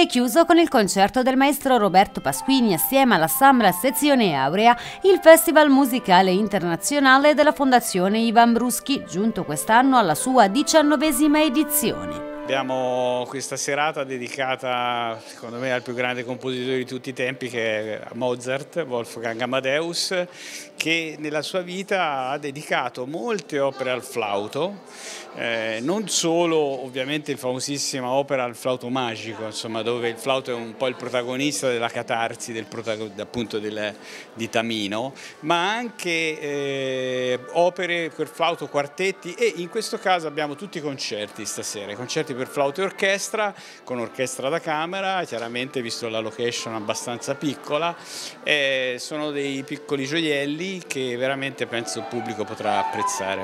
chiuso con il concerto del maestro Roberto Pasquini assieme all'Assembla Sezione Aurea, il Festival Musicale Internazionale della Fondazione Ivan Bruschi, giunto quest'anno alla sua 19ª edizione. Abbiamo questa serata dedicata, secondo me, al più grande compositore di tutti i tempi, che è Mozart, Wolfgang Amadeus, che nella sua vita ha dedicato molte opere al flauto, non solo ovviamente la famosissima opera al flauto magico, insomma, dove il flauto è un po' il protagonista della catarsi appunto di Tamino, ma anche opere per flauto, quartetti, e in questo caso abbiamo tutti i concerti stasera, i concerti per flauto e orchestra, con orchestra da camera, chiaramente visto la location abbastanza piccola, sono dei piccoli gioielli che veramente penso il pubblico potrà apprezzare.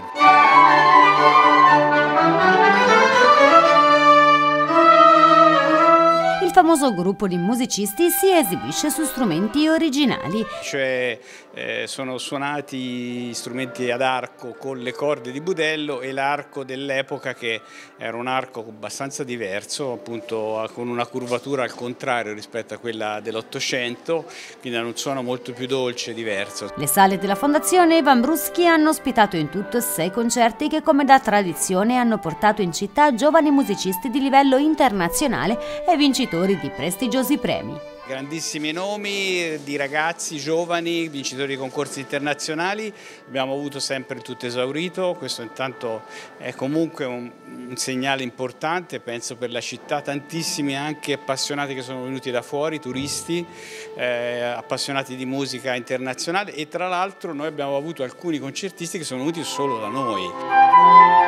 Il famoso gruppo di musicisti si esibisce su strumenti originali. Cioè sono suonati strumenti ad arco con le corde di budello e l'arco dell'epoca, che era un arco abbastanza diverso, appunto con una curvatura al contrario rispetto a quella dell'Ottocento, quindi era un suono molto più dolce e diverso. Le sale della Fondazione Ivan Bruschi hanno ospitato in tutto 6 concerti che, come da tradizione, hanno portato in città giovani musicisti di livello internazionale e vincitori di prestigiosi premi. Grandissimi nomi di ragazzi giovani, vincitori di concorsi internazionali, abbiamo avuto sempre il tutto esaurito. Questo intanto è comunque un segnale importante, penso, per la città. Tantissimi anche appassionati che sono venuti da fuori, turisti, appassionati di musica internazionale, e tra l'altro noi abbiamo avuto alcuni concertisti che sono venuti solo da noi.